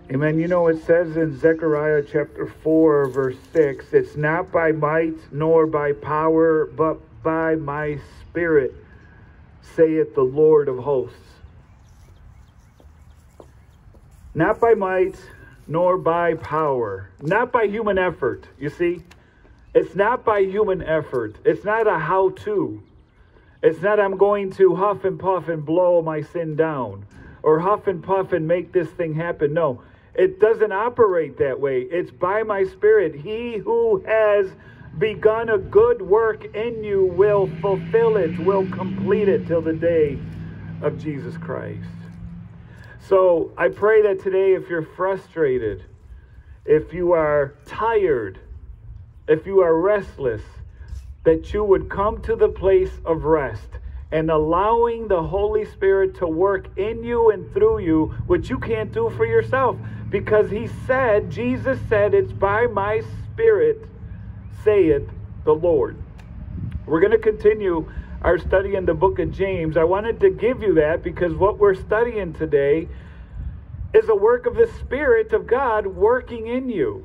Amen. You know, it says in Zechariah chapter 4, verse 6, it's not by might nor by power, but by my spirit, saith the Lord of hosts. Not by might nor by power, not by human effort. You see, it's not by human effort. It's not a how-to. It's not I'm going to huff and puff and blow my sin down, or huff and puff and make this thing happen. No, it doesn't operate that way. It's by my spirit. He who has begun a good work in you will fulfill it, will complete it till the day of Jesus Christ. So I pray that today, if you're frustrated, if you are tired, if you are restless, that you would come to the place of rest and allowing the Holy Spirit to work in you and through you, which you can't do for yourself. Because he said, Jesus said, it's by my spirit, saith the Lord. We're going to continue our study in the book of James. I wanted to give you that because what we're studying today is a work of the Spirit of God working in you.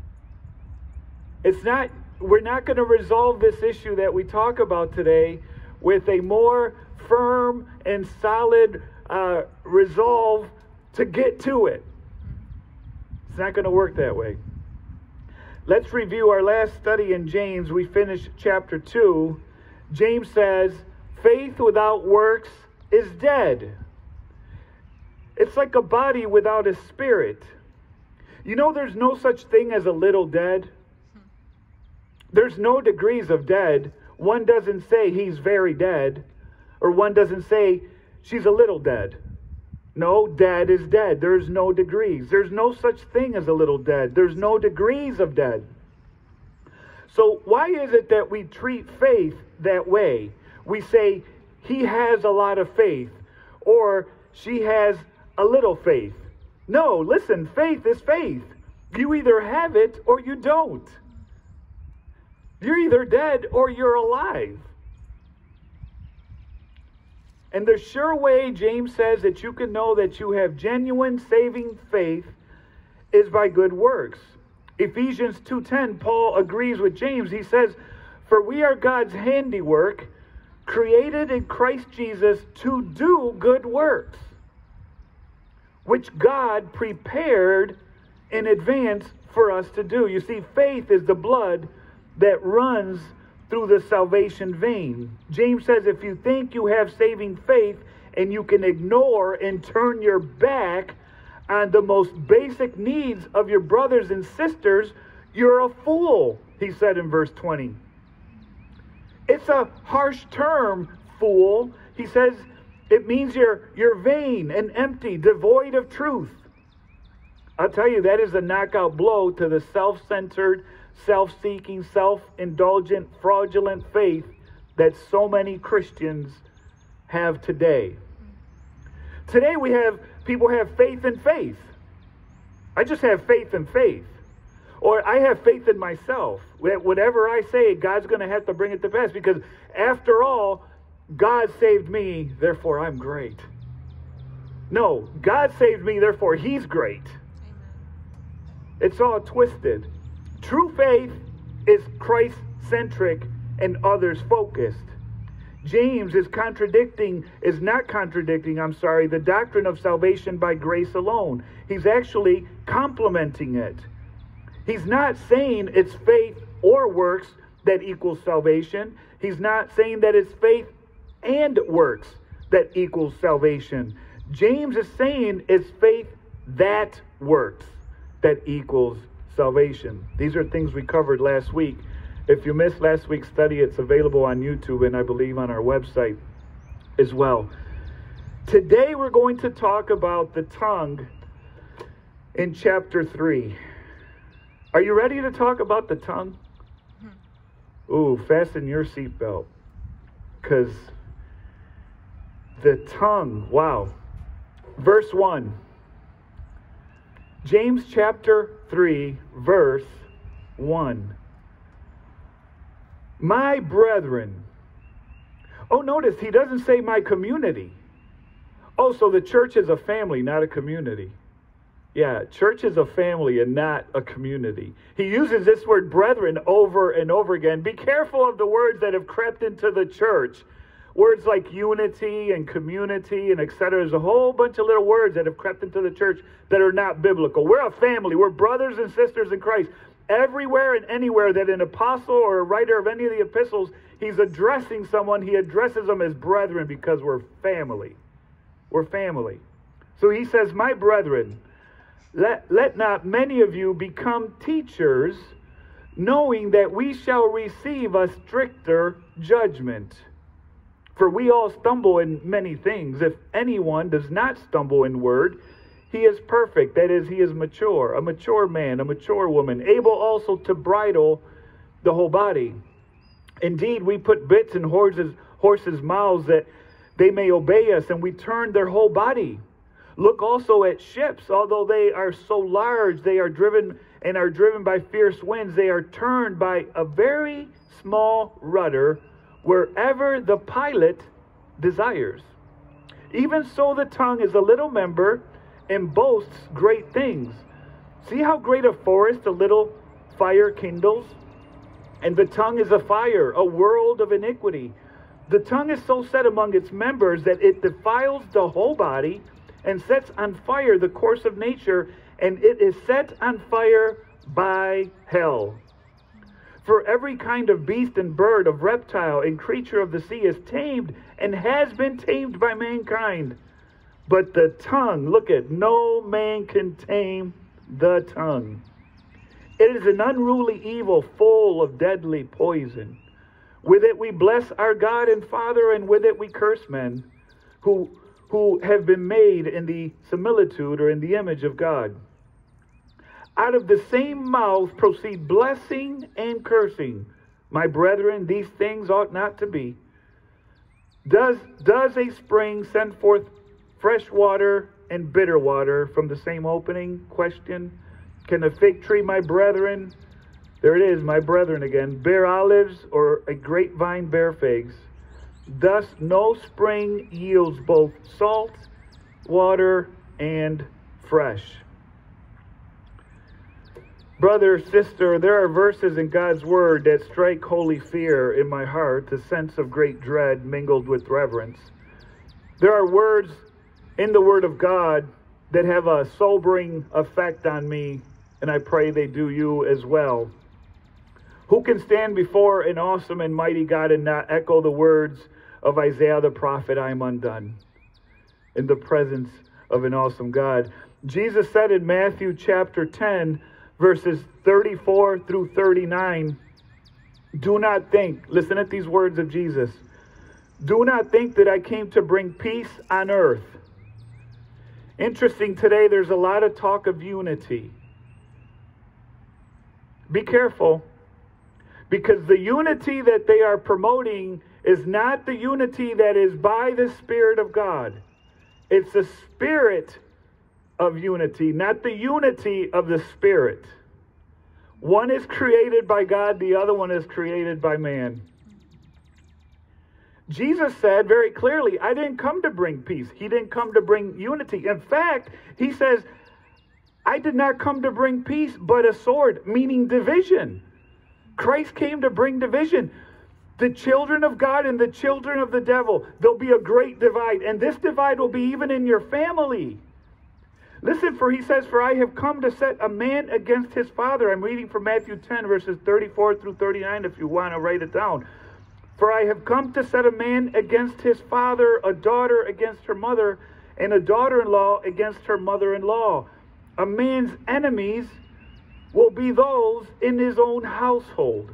We're not going to resolve this issue that we talk about today with a more firm and solid resolve to get to it. It's not going to work that way. Let's review our last study in James. We finished chapter 2. James says, faith without works is dead. It's like a body without a spirit. You know, there's no such thing as a little dead. There's no degrees of dead. One doesn't say he's very dead, or one doesn't say she's a little dead. No, dead is dead. There's no degrees. There's no such thing as a little dead. There's no degrees of dead. So why is it that we treat faith that way? We say he has a lot of faith, or she has a little faith. No, listen, faith is faith. You either have it or you don't. You're either dead or you're alive. And the sure way, James says, that you can know that you have genuine saving faith is by good works. Ephesians 2:10, Paul agrees with James. He says, for we are God's handiwork, created in Christ Jesus to do good works, which God prepared in advance for us to do. You see, faith is the blood that runs through the salvation vein. James says if you think you have saving faith and you can ignore and turn your back on the most basic needs of your brothers and sisters, you're a fool, he said in verse 20. It's a harsh term, fool. He says it means you're vain and empty, devoid of truth. I'll tell you, that is a knockout blow to the self-centered, self-seeking, self-indulgent, fraudulent faith that so many Christians have today. Today people have faith in faith. I just have faith in faith. Or I have faith in myself. Whatever I say, God's going to have to bring it to pass, because after all, God saved me, therefore I'm great. No, God saved me, therefore he's great. It's all twisted. True faith is Christ-centric and others-focused. James is not contradicting the doctrine of salvation by grace alone. He's actually complementing it. He's not saying it's faith or works that equals salvation. He's not saying that it's faith and works that equals salvation. James is saying it's faith that works that equals salvation. These are things we covered last week. If you missed last week's study, it's available on YouTube and I believe on our website as well. Today we're going to talk about the tongue in chapter 3. Are you ready to talk about the tongue? Ooh, fasten your seatbelt, because the tongue, wow. Verse 1. James chapter 3, verse 1. My brethren. Oh, notice he doesn't say my community. Oh, so the church is a family, not a community. Yeah, church is a family and not a community. He uses this word brethren over and over again. Be careful of the words that have crept into the church. Words like unity and community and etc. There's a whole bunch of little words that have crept into the church that are not biblical. We're a family. We're brothers and sisters in Christ. Everywhere and anywhere that an apostle or a writer of any of the epistles, he's addressing someone, he addresses them as brethren because we're family. We're family. So he says, my brethren, let not many of you become teachers, knowing that we shall receive a stricter judgment. For we all stumble in many things. If anyone does not stumble in word, he is perfect. That is, he is mature, a mature man, a mature woman, able also to bridle the whole body. Indeed, we put bits in horses' mouths that they may obey us, and we turn their whole body. Look also at ships. Although they are so large, they are driven by fierce winds. They are turned by a very small rudder wherever the pilot desires. Even so, the tongue is a little member and boasts great things. See how great a forest a little fire kindles? And the tongue is a fire, a world of iniquity. The tongue is so set among its members that it defiles the whole body and sets on fire the course of nature, and it is set on fire by hell. For every kind of beast and bird, of reptile and creature of the sea is tamed and has been tamed by mankind. But the tongue, look at, no man can tame the tongue. It is an unruly evil full of deadly poison. With it we bless our God and Father, and with it we curse men who have been made in the similitude or in the image of God. Out of the same mouth proceed blessing and cursing. My brethren, these things ought not to be. Does a spring send forth fresh water and bitter water from the same opening? Question. Can a fig tree, my brethren, there it is, my brethren again, bear olives, or a grapevine bear figs? Thus no spring yields both salt, water, and fresh. Brother, sister, there are verses in God's word that strike holy fear in my heart, a sense of great dread mingled with reverence. There are words in the word of God that have a sobering effect on me, and I pray they do you as well. Who can stand before an awesome and mighty God and not echo the words of Isaiah the prophet, I am undone, in the presence of an awesome God? Jesus said in Matthew chapter 10, verses 34 through 39, do not think, listen at these words of Jesus, do not think that I came to bring peace on earth. Interesting, today there's a lot of talk of unity. Be careful, because the unity that they are promoting is not the unity that is by the Spirit of God. It's the spirit of unity, not the unity of the Spirit. One is created by God, the other one is created by man. Jesus said very clearly, I didn't come to bring peace. He didn't come to bring unity. In fact, he says, I did not come to bring peace, but a sword, meaning division. Christ came to bring division. The children of God and the children of the devil, there'll be a great divide. And this divide will be even in your family. Listen, for he says, for I have come to set a man against his father. I'm reading from Matthew 10, verses 34 through 39, if you want to write it down. For I have come to set a man against his father, a daughter against her mother, and a daughter-in-law against her mother-in-law. A man's enemies will be those in his own household.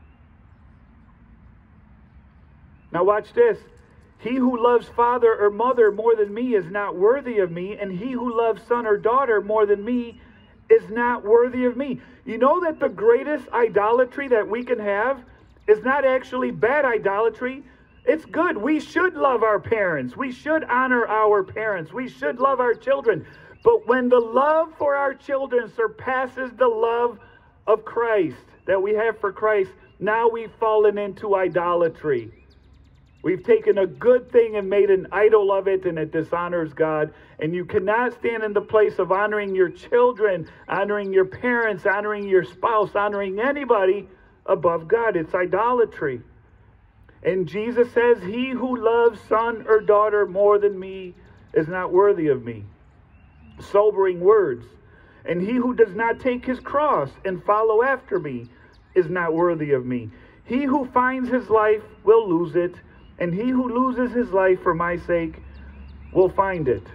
Now watch this. He who loves father or mother more than me is not worthy of me, and he who loves son or daughter more than me is not worthy of me. You know that the greatest idolatry that we can have is not actually bad idolatry. It's good. We should love our parents. We should honor our parents. We should love our children. But when the love for our children surpasses the love of Christ that we have for Christ, now we've fallen into idolatry. We've taken a good thing and made an idol of it, and it dishonors God. And you cannot stand in the place of honoring your children, honoring your parents, honoring your spouse, honoring anybody above God. It's idolatry. And Jesus says, he who loves son or daughter more than me is not worthy of me. Sobering words. And he who does not take his cross and follow after me is not worthy of me. He who finds his life will lose it, and he who loses his life for my sake will find it.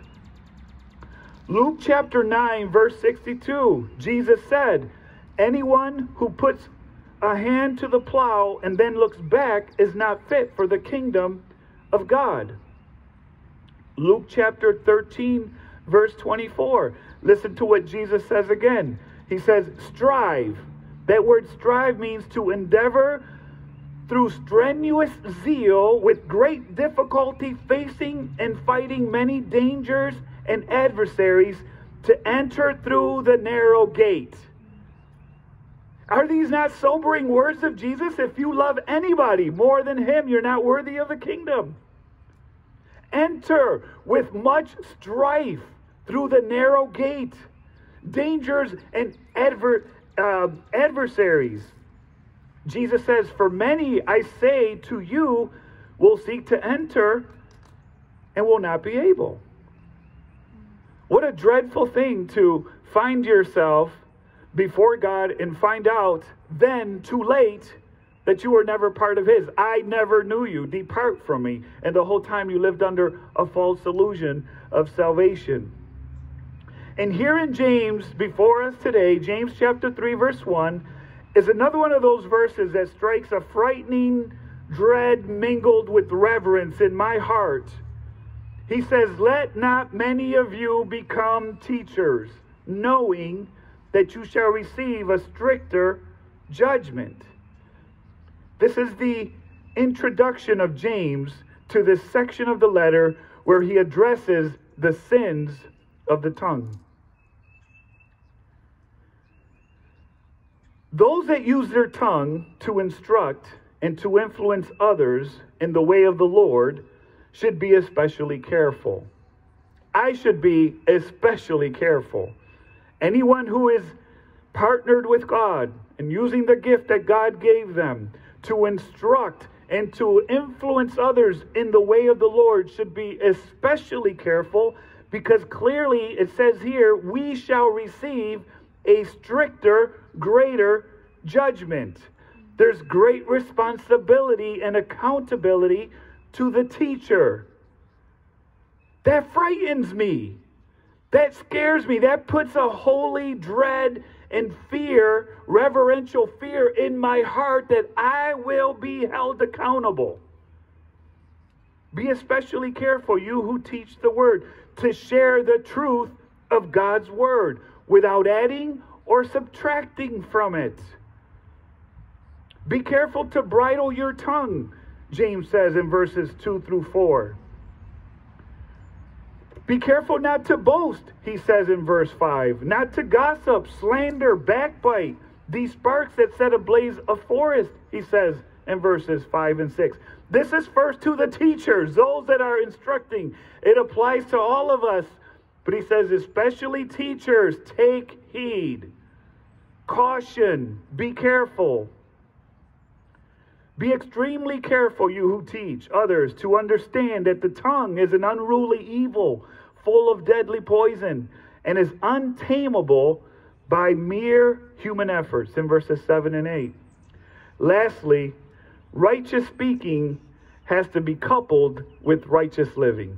Luke chapter 9, verse 62, Jesus said, anyone who puts a hand to the plow and then looks back is not fit for the kingdom of God. Luke chapter 13, verse 24. Listen to what Jesus says again. He says, strive. That word strive means to endeavor through strenuous zeal with great difficulty, facing and fighting many dangers and adversaries to enter through the narrow gate. Are these not sobering words of Jesus? If you love anybody more than him, you're not worthy of the kingdom. Enter with much strife through the narrow gate, dangers and adversaries. Jesus says, for many, I say to you, will seek to enter and will not be able. What a dreadful thing to find yourself before God and find out then too late that you were never part of his. I never knew you. Depart from me. And the whole time you lived under a false illusion of salvation. And here in James, before us today, James chapter 3, verse 1, is another one of those verses that strikes a frightening dread mingled with reverence in my heart. He says, let not many of you become teachers, knowing that you shall receive a stricter judgment. This is the introduction of James to this section of the letter where he addresses the sins of the tongue. Those that use their tongue to instruct and to influence others in the way of the Lord should be especially careful. I should be especially careful. Anyone who is partnered with God and using the gift that God gave them to instruct and to influence others in the way of the Lord should be especially careful, because clearly it says here, we shall receive a stricter, greater judgment. There's great responsibility and accountability to the teacher. That frightens me. That scares me. That puts a holy dread and fear, reverential fear in my heart that I will be held accountable. Be especially careful, you who teach the word, to share the truth of God's word without adding or subtracting from it. Be careful to bridle your tongue, James says in verses 2 through 4. Be careful not to boast, he says in verse 5. Not to gossip, slander, backbite. These sparks that set ablaze a forest, he says in verses 5 and 6. This is first to the teachers, those that are instructing. It applies to all of us. But he says, especially teachers, take heed. Caution, be careful. Be extremely careful, you who teach others, to understand that the tongue is an unruly evil, full of deadly poison, and is untamable by mere human efforts, in verses 7 and 8. Lastly, righteous speaking has to be coupled with righteous living.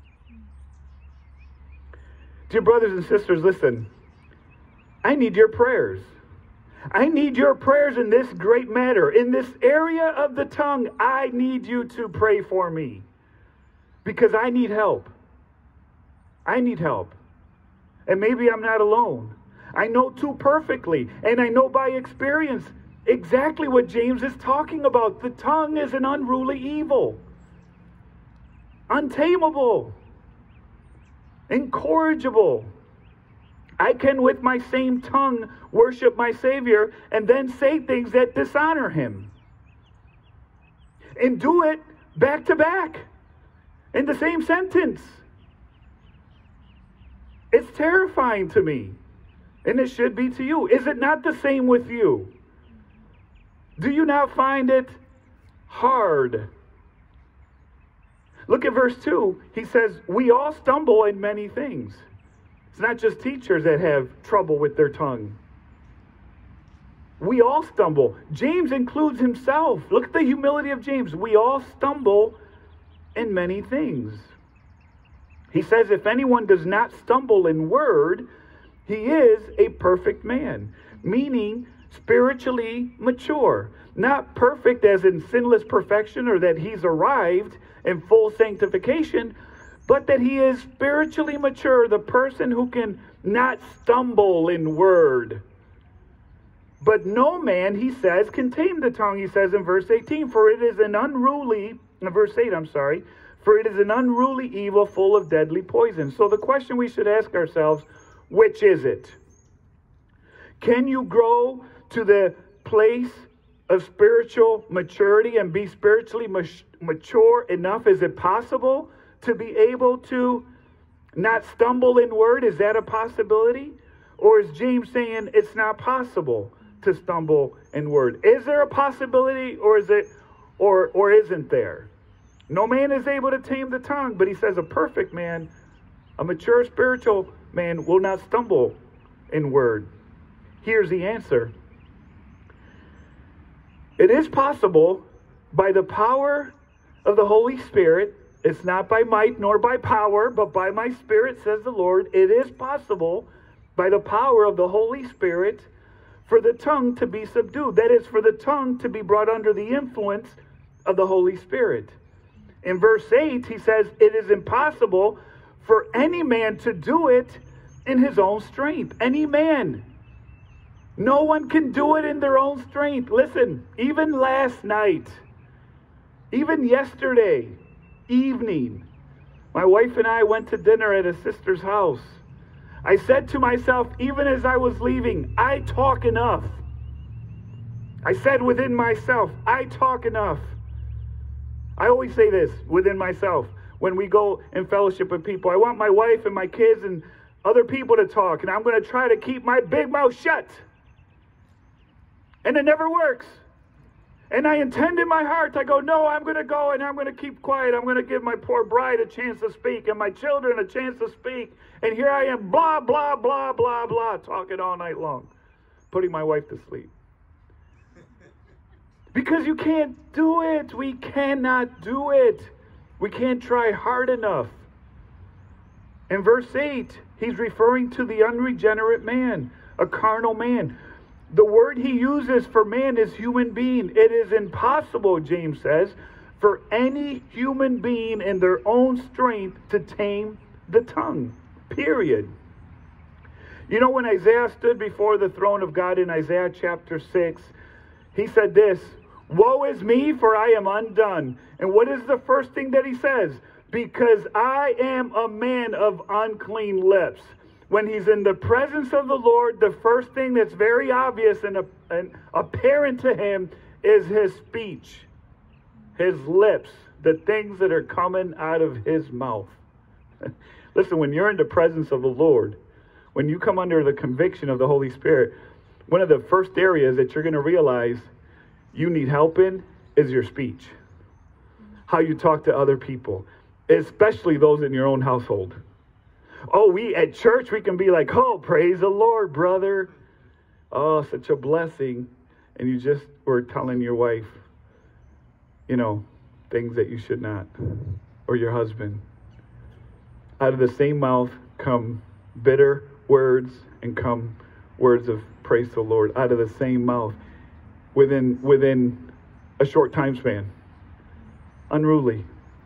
Dear brothers and sisters, listen. I need your prayers. I need your prayers in this great matter. In this area of the tongue, I need you to pray for me. Because I need help. I need help. And maybe I'm not alone. I know too perfectly, and I know by experience exactly what James is talking about. The tongue is an unruly evil. Untamable. Incorrigible. I can with my same tongue worship my Savior and then say things that dishonor him. And do it back to back in the same sentence. It's terrifying to me, and it should be to you. Is it not the same with you? Do you not find it hard? Look at verse 2. He says, we all stumble in many things. It's not just teachers that have trouble with their tongue. We all stumble. James includes himself. Look at the humility of James. We all stumble in many things. He says, if anyone does not stumble in word, he is a perfect man, meaning spiritually mature. Not perfect as in sinless perfection or that he's arrived in full sanctification, but that he is spiritually mature, the person who can not stumble in word. But no man, he says, can tame the tongue, he says in verse 18, for it is an unruly, verse 8, for it is an unruly evil full of deadly poison. So the question we should ask ourselves, which is it? Can you grow to the place of spiritual maturity and be spiritually mature enough? Is it possible to be able to not stumble in word? Is that a possibility? Or is James saying it's not possible to stumble in word? Is there a possibility, or is it, or isn't there? No man is able to tame the tongue, but he says a perfect man, a mature spiritual man, will not stumble in word. Here's the answer. It is possible by the power of the Holy Spirit. It's not by might nor by power, but by my Spirit, says the Lord. It is possible by the power of the Holy Spirit for the tongue to be subdued. That is, for the tongue to be brought under the influence of the Holy Spirit. In verse 8, he says, it is impossible for any man to do it in his own strength. Any man. No one can do it in their own strength. Listen, even last night, even yesterday evening, my wife and I went to dinner at a sister's house. I said to myself, even as I was leaving, I talk enough. I said within myself, I talk enough. I always say this within myself when we go in fellowship with people. I want my wife and my kids and other people to talk, and I'm going to try to keep my big mouth shut. And it never works. And I intend in my heart, I go, no, I'm going to go and I'm going to keep quiet. I'm going to give my poor bride a chance to speak and my children a chance to speak. And here I am, blah, blah, blah, blah, blah, talking all night long, putting my wife to sleep. Because you can't do it. We cannot do it. We can't try hard enough. In verse 8, he's referring to the unregenerate man, a carnal man. The word he uses for man is human being. It is impossible, James says, for any human being in their own strength to tame the tongue. Period. You know, when Isaiah stood before the throne of God in Isaiah chapter 6, he said this, woe is me, for I am undone. And what is the first thing that he says? Because I am a man of unclean lips. When he's in the presence of the Lord, the first thing that's very obvious and apparent to him is his speech, his lips, the things that are coming out of his mouth. Listen, when you're in the presence of the Lord, when you come under the conviction of the Holy Spirit, one of the first areas that you're going to realize you need help in is your speech. How you talk to other people, especially those in your own household. Oh, we at church, we can be like, oh, praise the Lord, brother. Oh, such a blessing. And you just were telling your wife, you know, things that you should not. Or your husband. Out of the same mouth come bitter words and come words of praise the Lord. Out of the same mouth. Within a short time span. Unruly.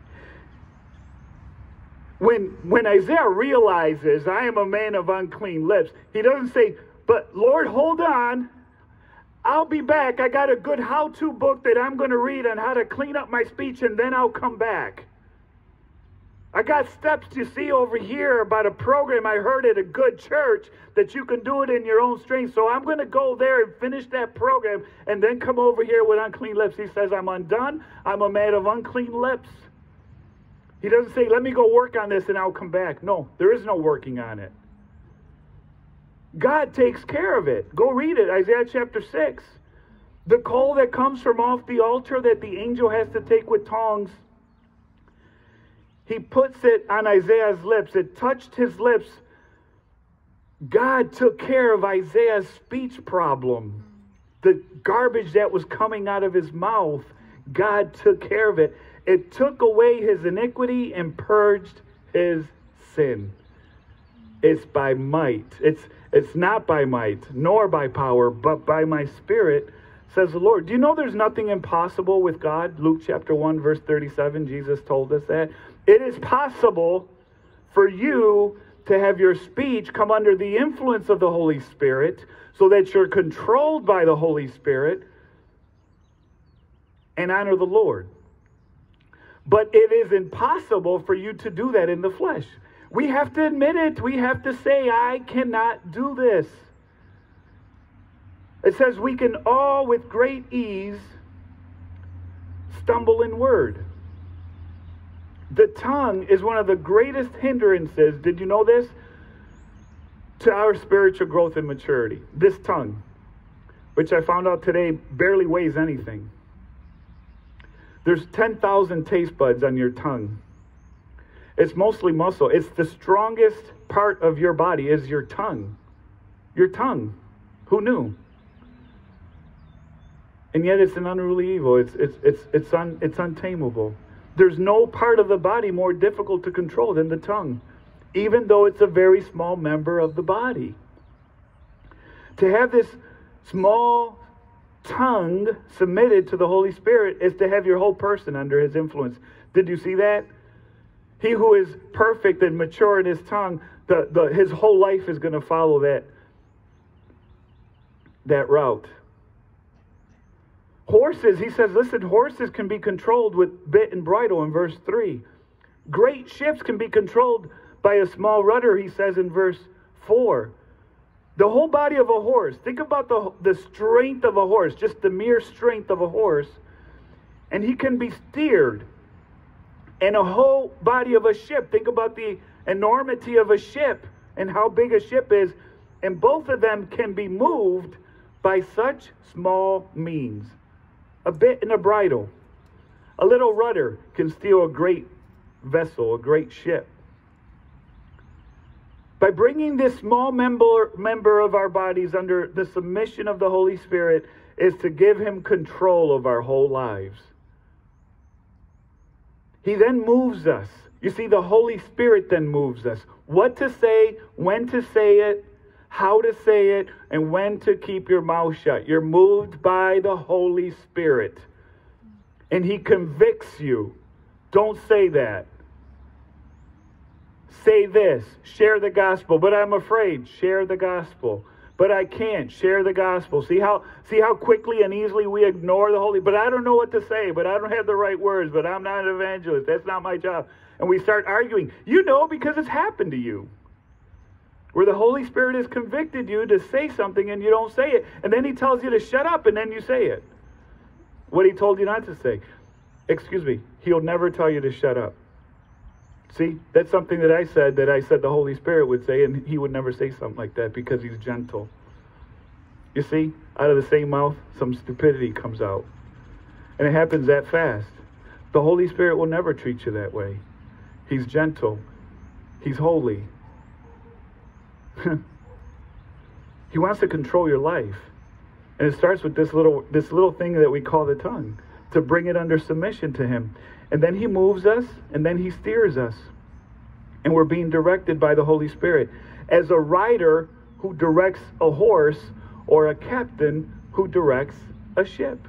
When Isaiah realizes I am a man of unclean lips, he doesn't say, but Lord, hold on. I'll be back. I got a good how-to book that I'm going to read on how to clean up my speech, and then I'll come back. I got steps to see over here about a program I heard at a good church that you can do it in your own strength. So I'm going to go there and finish that program and then come over here with unclean lips. He says, I'm undone. I'm a man of unclean lips. He doesn't say, let me go work on this and I'll come back. No, there is no working on it. God takes care of it. Go read it, Isaiah chapter 6. The coal that comes from off the altar that the angel has to take with tongs, he puts it on Isaiah's lips. It touched his lips. God took care of Isaiah's speech problem. The garbage that was coming out of his mouth, God took care of it. It took away his iniquity and purged his sin. It's by might. It's not by might, nor by power, but by my Spirit, says the Lord. Do you know there's nothing impossible with God? Luke chapter 1, verse 37, Jesus told us that. It is possible for you to have your speech come under the influence of the Holy Spirit so that you're controlled by the Holy Spirit and honor the Lord. But it is impossible for you to do that in the flesh. We have to admit it. We have to say, I cannot do this. It says we can all with great ease stumble in word. The tongue is one of the greatest hindrances, did you know this? To our spiritual growth and maturity. This tongue, which I found out today barely weighs anything. There's 10,000 taste buds on your tongue. It's mostly muscle. It's the strongest part of your body is your tongue. Your tongue. Who knew? And yet it's an unruly evil. It's untamable. There's no part of the body more difficult to control than the tongue, even though it's a very small member of the body. To have this small tongue submitted to the Holy Spirit is to have your whole person under his influence. Did you see that? He who is perfect and mature in his tongue, his whole life is going to follow that route. Horses, he says, listen, horses can be controlled with bit and bridle in verse 3. Great ships can be controlled by a small rudder, he says in verse 4. The whole body of a horse, think about the strength of a horse, just the mere strength of a horse, and he can be steered. And a whole body of a ship, think about the enormity of a ship and how big a ship is, and both of them can be moved by such small means. A bit and a bridle. A little rudder can steer a great vessel, a great ship. By bringing this small member of our bodies under the submission of the Holy Spirit is to give him control of our whole lives. He then moves us. You see, the Holy Spirit then moves us. What to say, when to say it, how to say it, and when to keep your mouth shut. You're moved by the Holy Spirit. And he convicts you. Don't say that. Say this. Share the gospel. But I'm afraid. Share the gospel. But I can't. Share the gospel. See how quickly and easily we ignore the Holy. But I don't know what to say. But I don't have the right words. But I'm not an evangelist. That's not my job. And we start arguing. You know, because it's happened to you. Where the Holy Spirit has convicted you to say something and you don't say it. And then he tells you to shut up and then you say it. What he told you not to say. Excuse me. He'll never tell you to shut up. See, that's something that I said the Holy Spirit would say, and he would never say something like that because he's gentle. You see, out of the same mouth, some stupidity comes out. And it happens that fast. The Holy Spirit will never treat you that way. He's gentle. He's holy. He wants to control your life. And it starts with this little thing that we call the tongue, to bring it under submission to him. And then he moves us, and then he steers us. And we're being directed by the Holy Spirit. As a rider who directs a horse, or a captain who directs a ship.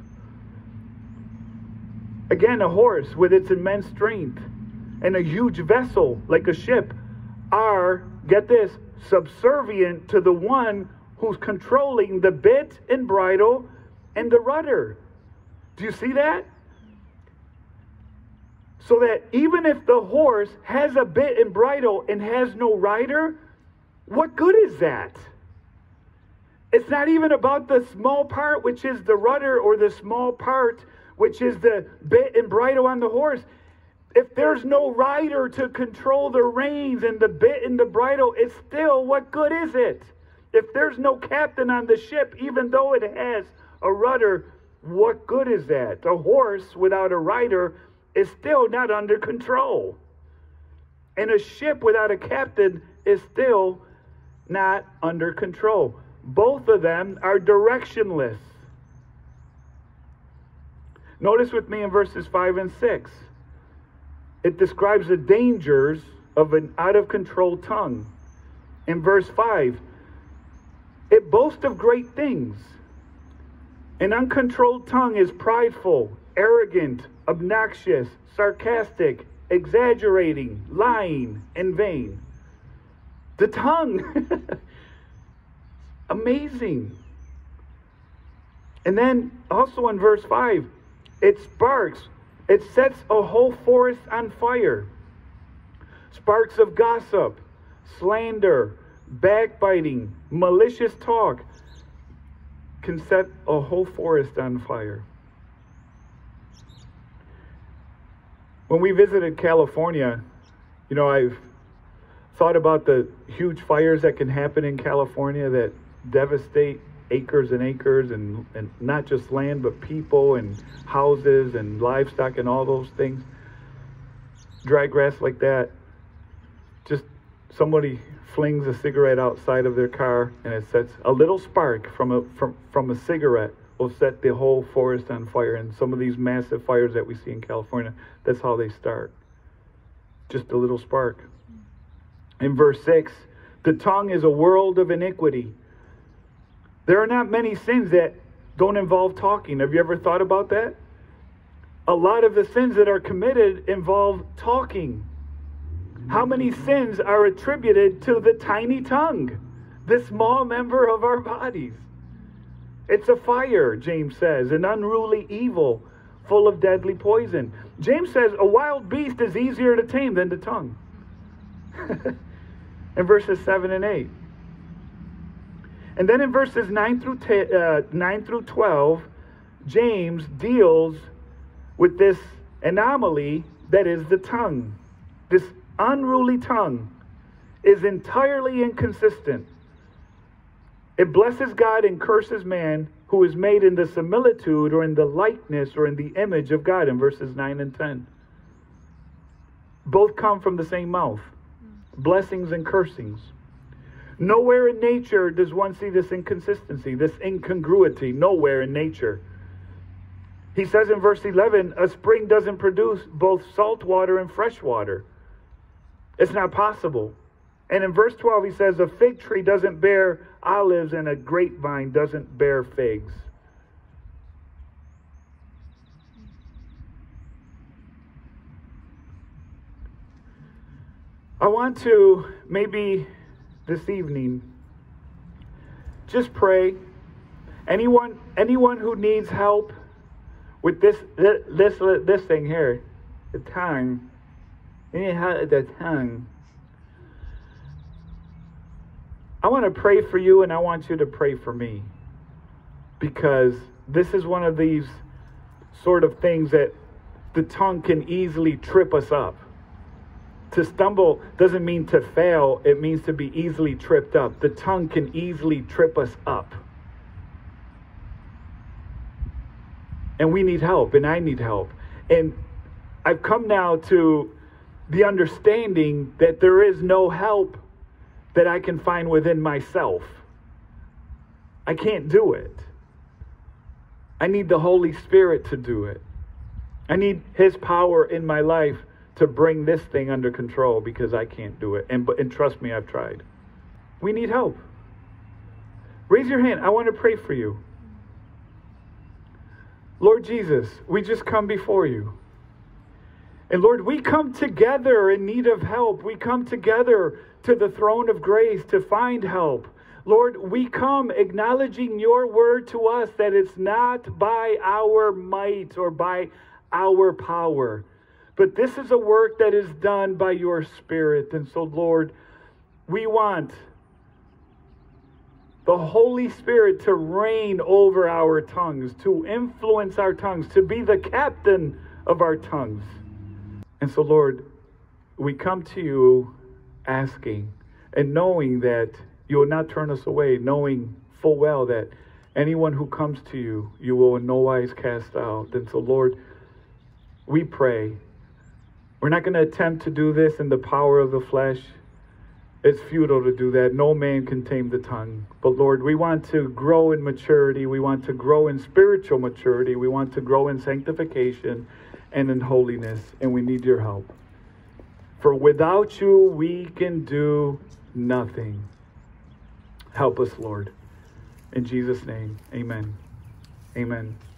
Again, a horse with its immense strength and a huge vessel like a ship are, get this, subservient to the one who's controlling the bit and bridle and the rudder. Do you see that? So that even if the horse has a bit and bridle and has no rider, what good is that? It's not even about the small part, which is the rudder, or the small part, which is the bit and bridle on the horse. If there's no rider to control the reins and the bit and the bridle, it's still, what good is it? If there's no captain on the ship, even though it has a rudder, what good is that? A horse without a rider is still not under control. And a ship without a captain is still not under control. Both of them are directionless. Notice with me in verses 5 and 6. It describes the dangers of an out-of-control tongue. In verse 5, it boasts of great things. An uncontrolled tongue is prideful, arrogant, obnoxious, sarcastic, exaggerating, lying, and vain. The tongue. Amazing. And then also in verse 5, it sparks. It sets a whole forest on fire. Sparks of gossip, slander, backbiting, malicious talk can set a whole forest on fire. When we visited California, I've thought about the huge fires that can happen in California that devastate acres and acres, and not just land, but people and houses and livestock and all those things. Dry grass like that. Just somebody flings a cigarette outside of their car, and it sets a little spark from a cigarette will set the whole forest on fire. And some of these massive fires that we see in California, that's how they start. Just a little spark. In verse 6, the tongue is a world of iniquity. There are not many sins that don't involve talking. Have you ever thought about that? A lot of the sins that are committed involve talking. How many sins are attributed to the tiny tongue, the small member of our bodies? It's a fire, James says, an unruly evil, full of deadly poison. James says a wild beast is easier to tame than the tongue. In verses 7 and 8. And then in verses 9 through 12, James deals with this anomaly that is the tongue. This unruly tongue is entirely inconsistent. It blesses God and curses man, who is made in the similitude or in the likeness or in the image of God, in verses 9 and 10. Both come from the same mouth. Blessings and cursings. Nowhere in nature does one see this inconsistency, this incongruity. Nowhere in nature. He says in verse 11, a spring doesn't produce both salt water and fresh water. It's not possible. And in verse 12 he says, a fig tree doesn't bear olives and a grapevine doesn't bear figs. I want to maybe this evening just pray. Anyone who needs help with this thing here, the tongue. The tongue. I want to pray for you, and I want you to pray for me, because this is one of these sort of things that the tongue can easily trip us up. To stumble doesn't mean to fail. It means to be easily tripped up. The tongue can easily trip us up. And we need help, and I need help. And I've come now to the understanding that there is no help that I can find within myself. I can't do it. I need the Holy Spirit to do it. I need His power in my life to bring this thing under control, because I can't do it. And trust me, I've tried. We need help. Raise your hand. I want to pray for you. Lord Jesus, we just come before you. And Lord, we come together in need of help. We come together to the throne of grace to find help. Lord, we come acknowledging your word to us that it's not by our might or by our power, But this is a work that is done by your Spirit. And so, Lord, we want the Holy Spirit to reign over our tongues, to influence our tongues, to be the captain of our tongues. And so, Lord, we come to you asking and knowing that you will not turn us away, knowing full well that anyone who comes to you, you will in no wise cast out. And so, Lord, we pray. We're not going to attempt to do this in the power of the flesh. It's futile to do that. No man can tame the tongue. But Lord, we want to grow in maturity. We want to grow in spiritual maturity. We want to grow in sanctification and in holiness. And we need your help. For without you, we can do nothing. Help us, Lord. In Jesus' name, amen. Amen.